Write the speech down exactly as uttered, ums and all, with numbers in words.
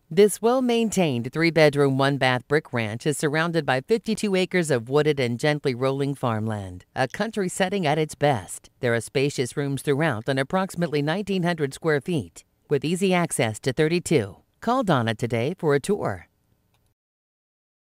This well-maintained three-bedroom, one-bath brick ranch is surrounded by fifty-two acres of wooded and gently rolling farmland, a country setting at its best. There are spacious rooms throughout on approximately nineteen hundred square feet, with easy access to thirty-two. Call Donna today for a tour.